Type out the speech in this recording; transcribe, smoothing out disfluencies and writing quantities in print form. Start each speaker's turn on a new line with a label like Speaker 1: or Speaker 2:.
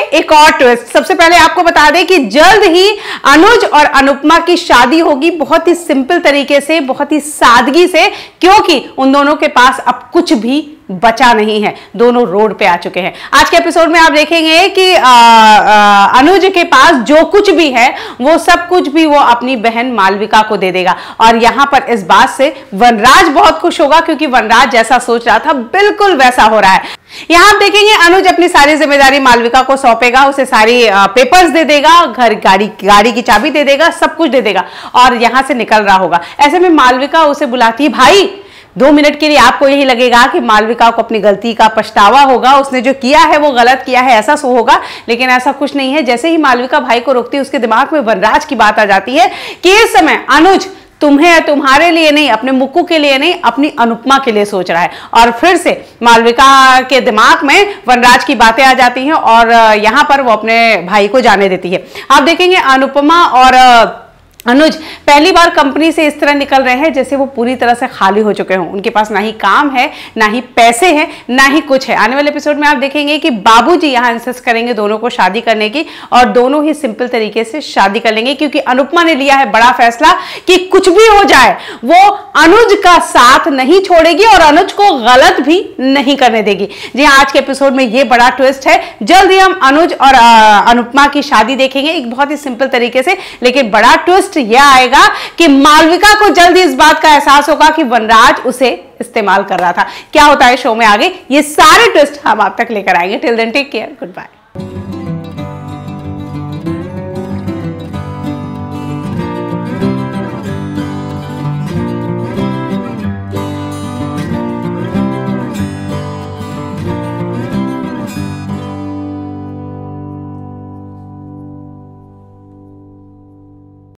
Speaker 1: एक और ट्विस्ट। सबसे पहले आपको बता दें कि जल्द ही अनुज और अनुपमा की शादी होगी, बहुत ही सिंपल तरीके से, बहुत ही सादगी से, क्योंकि उन दोनों के पास अब कुछ भी बचा नहीं है, दोनों रोड पे आ चुके हैं। आज के एपिसोड में आप देखेंगे कि अनुज के पास जो कुछ भी है वो सब कुछ भी वो अपनी बहन मालविका को दे देगा, और यहां पर इस बात से वनराज बहुत खुश होगा, क्योंकि वनराज जैसा सोच रहा था बिल्कुल वैसा हो रहा है। यहां आप देखेंगे अनुज अपनी सारी जिम्मेदारी मालविका को सौंपेगा, उसे सारी पेपर्स दे देगा, घर गाड़ी की चाबी दे देगा, सब कुछ दे देगा, और यहां से निकल रहा होगा। ऐसे में मालविका उसे बुलाती है, भाई 2 मिनट के लिए आपको यही लगेगा कि मालविका को अपनी गलती का पछतावा होगा, उसने जो किया है वो गलत किया है, ऐसा सो होगा, लेकिन ऐसा कुछ नहीं है। जैसे ही मालविका भाई को रोकती है, उसके दिमाग में वनराज की बात आ जाती है कि इस समय अनुज तुम्हें, तुम्हारे लिए नहीं, अपने मुक्कू के लिए नहीं, अपनी अनुपमा के लिए सोच रहा है। और फिर से मालविका के दिमाग में वनराज की बातें आ जाती हैं, और यहां पर वो अपने भाई को जाने देती है। आप देखेंगे अनुपमा और अनुज पहली बार कंपनी से इस तरह निकल रहे हैं जैसे वो पूरी तरह से खाली हो चुके हों। उनके पास ना ही काम है, ना ही पैसे हैं, ना ही कुछ है। आने वाले एपिसोड में आप देखेंगे कि बाबूजी यहां इंसिस्ट करेंगे दोनों को शादी करने की, और दोनों ही सिंपल तरीके से शादी कर लेंगे, क्योंकि अनुपमा ने लिया है बड़ा फैसला कि कुछ भी हो जाए वो अनुज का साथ नहीं छोड़ेगी और अनुज को गलत भी नहीं करने देगी। जी हाँ, आज के एपिसोड में ये बड़ा ट्विस्ट है। जल्द ही हम अनुज और अनुपमा की शादी देखेंगे, एक बहुत ही सिंपल तरीके से, लेकिन बड़ा ट्विस्ट यह आएगा कि मालविका को जल्दी इस बात का एहसास होगा कि वनराज उसे इस्तेमाल कर रहा था। क्या होता है शो में आगे, ये सारे ट्विस्ट हम आप तक लेकर आएंगे। Till then take care, good bye.